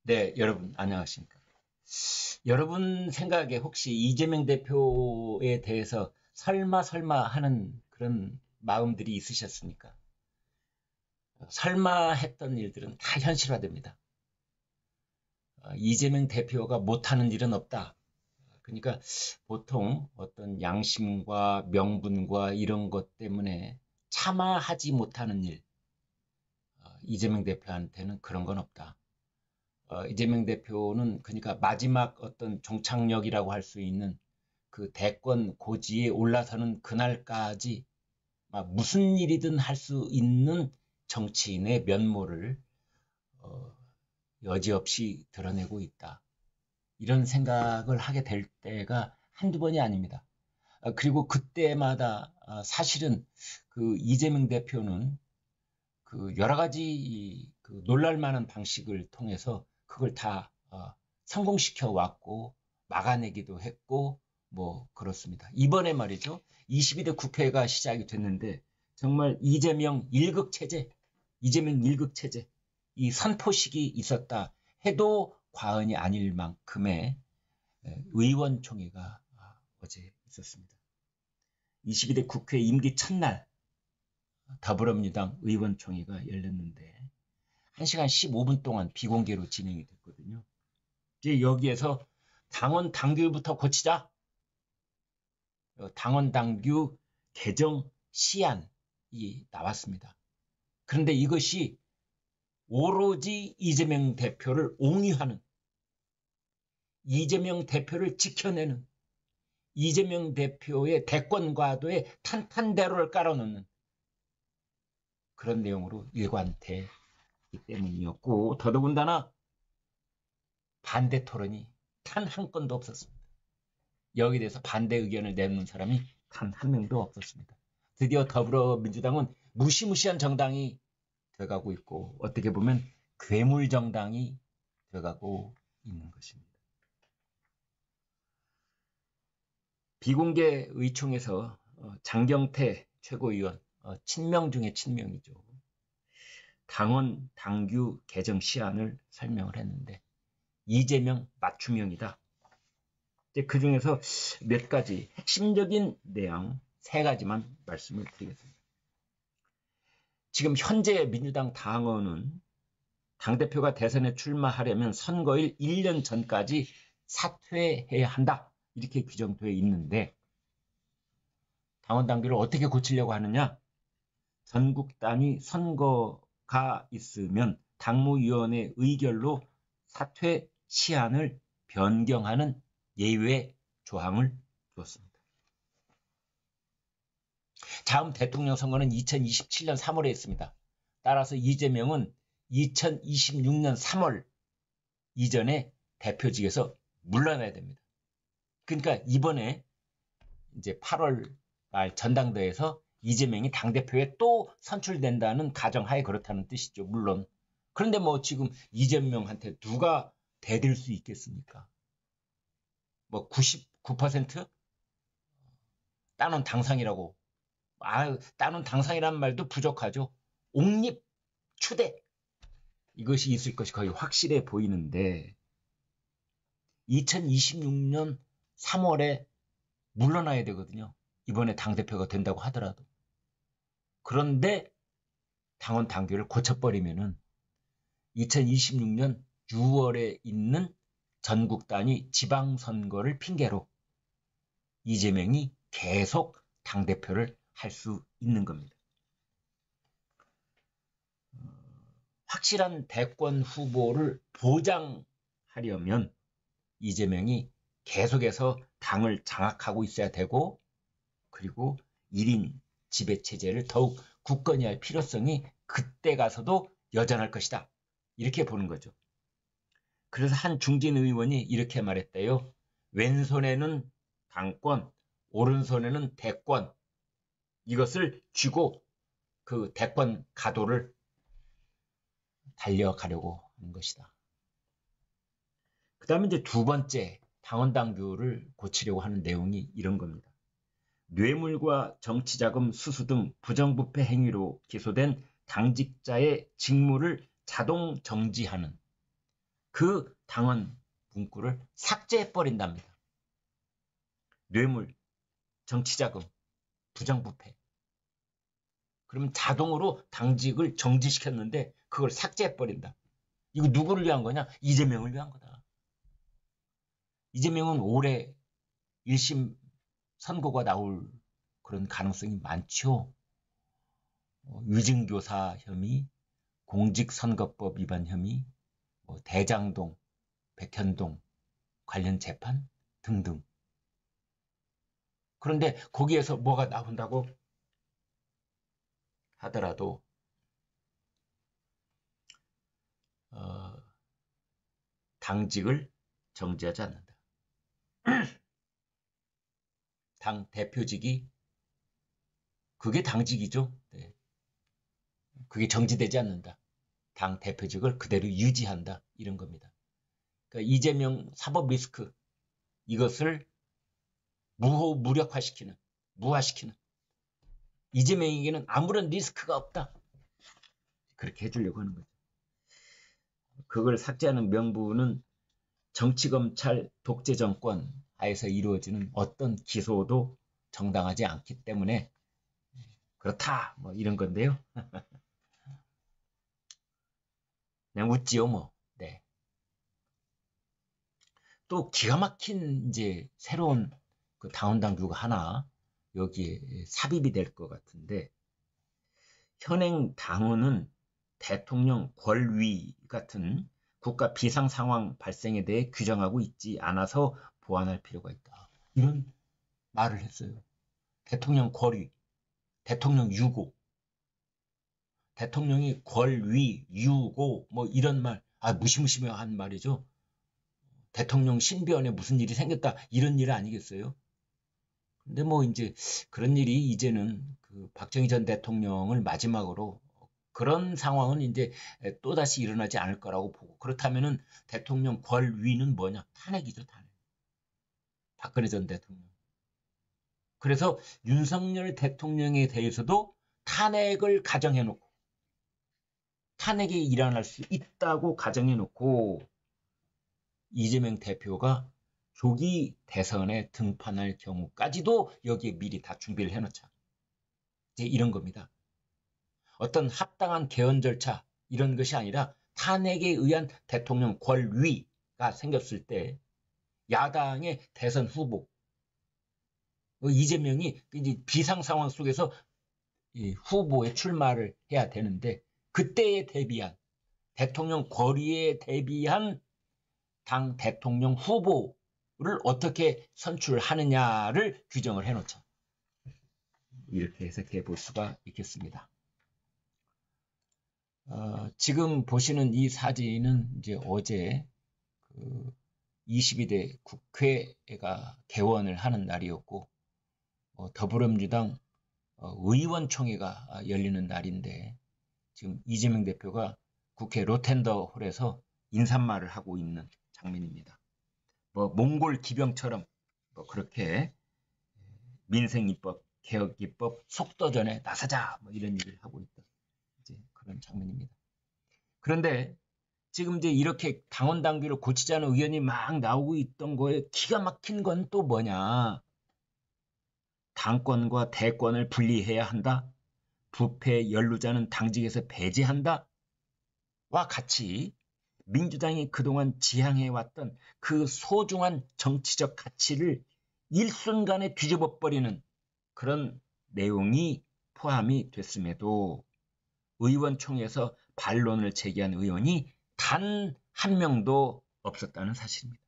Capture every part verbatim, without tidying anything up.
네, 여러분 안녕하십니까? 여러분 생각에 혹시 이재명 대표에 대해서 설마 설마 하는 그런 마음들이 있으셨습니까? 설마 했던 일들은 다 현실화됩니다. 어, 이재명 대표가 못하는 일은 없다. 그러니까 보통 어떤 양심과 명분과 이런 것 때문에 차마 하지 못하는 일, 어, 이재명 대표한테는 그런 건 없다. 어, 이재명 대표는 그러니까 마지막 어떤 종착역이라고 할 수 있는 그 대권 고지에 올라서는 그날까지 막 무슨 일이든 할 수 있는 정치인의 면모를 어, 여지없이 드러내고 있다. 이런 생각을 하게 될 때가 한두 번이 아닙니다. 어, 그리고 그때마다 어, 사실은 그 이재명 대표는 그 여러 가지 그 놀랄 만한 방식을 통해서 그걸 다 어, 성공시켜 왔고 막아내기도 했고 뭐 그렇습니다. 이번에 말이죠. 이십이 대 국회가 시작이 됐는데 정말 이재명 일극 체제, 이재명 일극 체제 이 선포식이 있었다 해도 과언이 아닐 만큼의 의원총회가 어제 있었습니다. 이십이 대 국회 임기 첫날 더불어민주당 의원총회가 열렸는데 한 시간 십오 분 동안 비공개로 진행이 됐거든요. 이제 여기에서 당원 당규부터 고치자. 당원 당규 개정 시안이 나왔습니다. 그런데 이것이 오로지 이재명 대표를 옹위하는, 이재명 대표를 지켜내는, 이재명 대표의 대권과도의 탄탄대로를 깔아놓는 그런 내용으로 일관되기 때문이었고, 더더군다나 반대 토론이 단 한 건도 없었습니다. 여기에 대해서 반대 의견을 내놓는 사람이 단 한 명도 없었습니다. 드디어 더불어민주당은 무시무시한 정당이 돼가고 있고 어떻게 보면 괴물 정당이 돼가고 있는 것입니다. 비공개 의총에서 장경태 최고위원, 친명 중에 친명이죠. 당원 당규 개정 시안을 설명을 했는데 이재명 맞춤형이다. 그 중에서 몇 가지 핵심적인 내용 세 가지만 말씀을 드리겠습니다. 지금 현재 민주당 당원은 당대표가 대선에 출마하려면 선거일 일 년 전까지 사퇴해야 한다. 이렇게 규정되어 있는데 당원 당규를 어떻게 고치려고 하느냐? 전국 단위 선거가 있으면 당무위원회 의결로 사퇴 시한을 변경하는 예외 조항을 두었습니다. 다음 대통령 선거는 이천이십칠 년 삼월에 있습니다. 따라서 이재명은 이천이십육 년 삼월 이전에 대표직에서 물러나야 됩니다. 그러니까 이번에 이제 팔월 말 전당대회에서 이재명이 당대표에 또 선출된다는 가정하에 그렇다는 뜻이죠. 물론. 그런데 뭐 지금 이재명한테 누가 대들 수 있겠습니까? 뭐 구십구 퍼센트? 따놓은 당상이라고. 아, 따놓은 당상이라는 말도 부족하죠. 옹립, 추대. 이것이 있을 것이 거의 확실해 보이는데 이천이십육 년 삼월에 물러나야 되거든요. 이번에 당대표가 된다고 하더라도. 그런데 당원 당규를 고쳐버리면은 이천이십육 년 유월에 있는 전국 단위 지방선거를 핑계로 이재명이 계속 당대표를 할 수 있는 겁니다. 확실한 대권 후보를 보장하려면 이재명이 계속해서 당을 장악하고 있어야 되고 그리고 일 인 지배체제를 더욱 굳건히 할 필요성이 그때 가서도 여전할 것이다. 이렇게 보는 거죠. 그래서 한 중진 의원이 이렇게 말했대요. 왼손에는 당권, 오른손에는 대권. 이것을 쥐고 그 대권 가도를 달려가려고 하는 것이다. 그 다음에 이제 두 번째 당원 당규를 고치려고 하는 내용이 이런 겁니다. 뇌물과 정치자금 수수 등 부정부패 행위로 기소된 당직자의 직무를 자동 정지하는 그 당원 문구를 삭제해버린답니다. 뇌물, 정치자금, 부정부패. 그러면 자동으로 당직을 정지시켰는데 그걸 삭제해버린다. 이거 누구를 위한 거냐? 이재명을 위한 거다. 이재명은 올해 일 심 선고가 나올 그런 가능성이 많죠. 어, 위증교사 혐의, 공직선거법 위반 혐의, 뭐 대장동, 백현동 관련 재판 등등. 그런데 거기에서 뭐가 나온다고 하더라도 어, 당직을 정지하지 않는다. 당 대표직이 그게 당직이죠. 네. 그게 정지되지 않는다. 당 대표직을 그대로 유지한다. 이런 겁니다. 그러니까 이재명 사법 리스크 이것을 무호 무력화시키는, 무화시키는 이재명에게는 아무런 리스크가 없다. 그렇게 해주려고 하는 거죠. 그걸 삭제하는 명분은 정치검찰 독재정권 하에서 이루어지는 어떤 기소도 정당하지 않기 때문에 그렇다 뭐 이런 건데요. 그냥 웃지요 뭐. 네. 또 기가 막힌 이제 새로운 그 당원 당규가 하나 여기에 삽입이 될 것 같은데, 현행 당원은 대통령 권위 같은 국가 비상 상황 발생에 대해 규정하고 있지 않아서 보완할 필요가 있다. 이런 말을 했어요. 대통령 권위, 대통령 유고, 대통령이 권위, 유고 뭐 이런 말, 아 무시무시한 말이죠. 대통령 신변에 무슨 일이 생겼다 이런 일 아니겠어요? 근데 뭐 이제 그런 일이 이제는 그 박정희 전 대통령을 마지막으로 그런 상황은 이제 또다시 일어나지 않을 거라고 보고, 그렇다면은 대통령 권위는 뭐냐? 탄핵이죠, 탄핵. 박근혜 전 대통령. 그래서 윤석열 대통령에 대해서도 탄핵을 가정해놓고, 탄핵이 일어날 수 있다고 가정해놓고, 이재명 대표가 조기 대선에 등판할 경우까지도 여기에 미리 다 준비를 해놓자. 이제 이런 겁니다. 어떤 합당한 개헌 절차 이런 것이 아니라 탄핵에 의한 대통령 권위가 생겼을 때 야당의 대선 후보 이재명이 이제 비상 상황 속에서 후보에 출마를 해야 되는데, 그때에 대비한 대통령 권위에 대비한 당 대통령 후보를 어떻게 선출하느냐를 규정을 해놓자. 이렇게 해석해 볼 수가 있겠습니다. 어, 지금 보시는 이 사진은 이제 어제 그 이십이 대 국회가 개원을 하는 날이었고, 어, 더불어민주당 어, 의원총회가 열리는 날인데, 지금 이재명 대표가 국회 로텐더홀에서 인사말을 하고 있는 장면입니다. 뭐 몽골 기병처럼 뭐 그렇게 민생입법, 개혁입법 속도전에 나서자 뭐 이런 일을 하고 있다. 이제 그런 장면입니다. 그런데 지금 이제 이렇게 당원 당규를 고치자는 의견이 막 나오고 있던 거에 기가 막힌 건 또 뭐냐? 당권과 대권을 분리해야 한다. 부패 연루자는 당직에서 배제한다. 와 같이 민주당이 그동안 지향해왔던 그 소중한 정치적 가치를 일순간에 뒤집어버리는 그런 내용이 포함이 됐음에도 의원총회에서 반론을 제기한 의원이 단 한 명도 없었다는 사실입니다.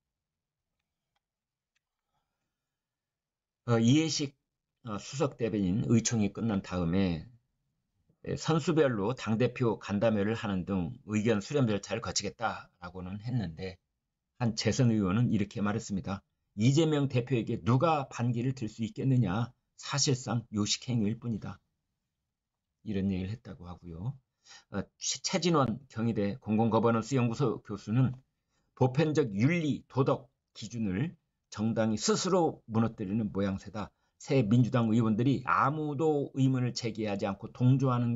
어, 이해식 어, 수석 대변인 의총이 끝난 다음에 선수별로 당대표 간담회를 하는 등 의견 수렴 절차를 거치겠다라고는 했는데, 한 재선 의원은 이렇게 말했습니다. 이재명 대표에게 누가 반기를 들 수 있겠느냐? 사실상 요식행위일 뿐이다. 이런 얘기를 했다고 하고요. 어, 최진원 경희대 공공거버넌스 연구소 교수는 보편적 윤리, 도덕 기준을 정당이 스스로 무너뜨리는 모양새다. 새 민주당 의원들이 아무도 의문을 제기하지 않고 동조하는 게 더 문제다. 이렇게 말했습니다.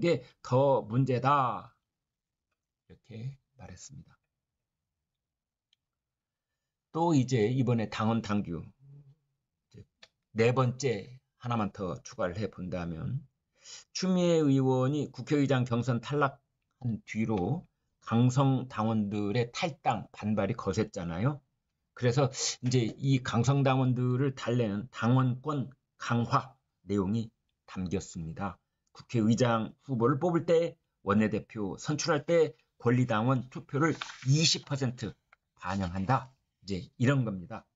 또 이제 이번에 당원 당규 네 번째 하나만 더 추가를 해 본다면, 추미애 의원이 국회의장 경선 탈락한 뒤로 강성 당원들의 탈당 반발이 거셌잖아요. 그래서 이제 이 강성 당원들을 달래는 당원권 강화 내용이 담겼습니다. 국회의장 후보를 뽑을 때, 원내대표 선출할 때 권리당원 투표를 이십 퍼센트 반영한다. 이제 이런 겁니다.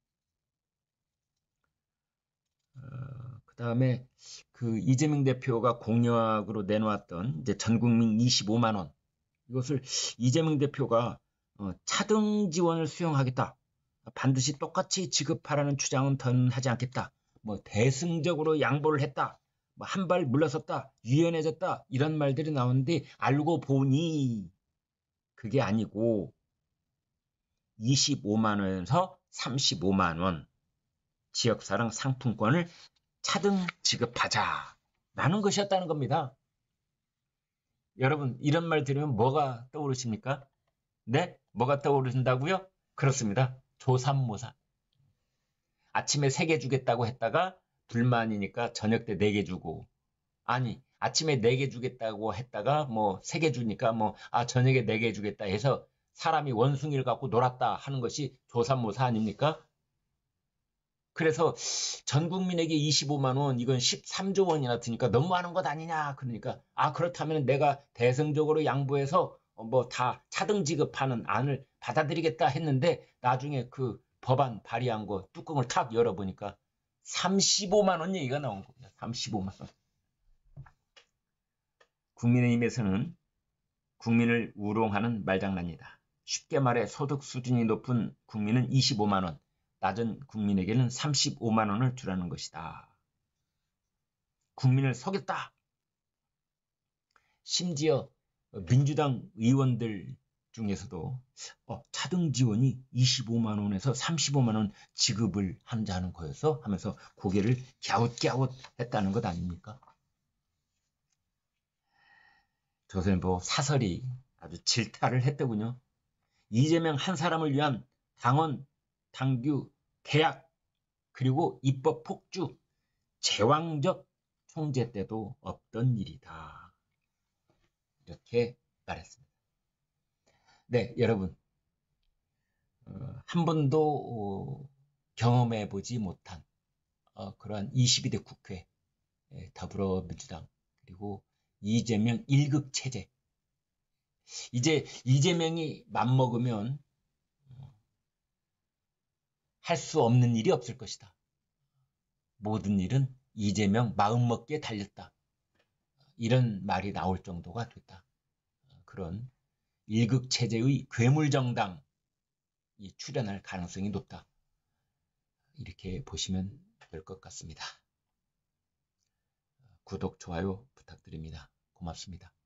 어, 그 다음에 그 이재명 대표가 공약으로 내놓았던 이제 전국민 이십오만 원, 이것을 이재명 대표가 어, 차등 지원을 수용하겠다, 반드시 똑같이 지급하라는 주장은 더는 하지 않겠다, 뭐 대승적으로 양보를 했다, 뭐 한 발 물러섰다, 유연해졌다, 이런 말들이 나오는데, 알고 보니 그게 아니고 이십오만 원에서 삼십오만 원 지역사랑 상품권을 차등 지급하자라는 것이었다는 겁니다. 여러분, 이런 말 들으면 뭐가 떠오르십니까? 네? 뭐가 떠오르신다고요? 그렇습니다. 조삼모사. 아침에 세 개 주겠다고 했다가 불만이니까 저녁 때 네 개 주고, 아니 아침에 네 개 주겠다고 했다가 뭐 세 개 주니까 뭐 아 저녁에 네 개 주겠다 해서 사람이 원숭이를 갖고 놀았다 하는 것이 조삼모사 아닙니까? 그래서 전 국민에게 이십오만 원, 이건 십삼조 원이나 드니까 너무하는 것 아니냐. 그러니까 아 그렇다면 내가 대승적으로 양보해서 뭐 다 차등 지급하는 안을 받아들이겠다 했는데, 나중에 그 법안 발의한 거 뚜껑을 탁 열어보니까 삼십오만 원 얘기가 나온 겁니다. 삼십오만 원. 국민의힘에서는 국민을 우롱하는 말장난이다. 쉽게 말해 소득 수준이 높은 국민은 이십오만 원, 낮은 국민에게는 삼십오만 원을 주라는 것이다. 국민을 속였다. 심지어 민주당 의원들 중에서도 어, 차등 지원이 이십오만 원에서 삼십오만 원 지급을 한다는 거였어 하면서 고개를 갸웃갸웃 했다는 것 아닙니까? 조선일보 사설이 아주 질타를 했더군요. 이재명 한 사람을 위한 당원 당규 개약 그리고 입법 폭주, 제왕적 총재 때도 없던 일이다. 이렇게 말했습니다. 네, 여러분, 어, 한 번도 어, 경험해보지 못한 어, 그러한 이십이 대 국회, 더불어민주당 그리고 이재명 일극 체제. 이제 이재명이 맘먹으면 할 수 없는 일이 없을 것이다. 모든 일은 이재명 마음먹기에 달렸다. 이런 말이 나올 정도가 됐다. 그런 일극 체제의 괴물정당이 출현할 가능성이 높다. 이렇게 보시면 될 것 같습니다. 구독, 좋아요 부탁드립니다. 고맙습니다.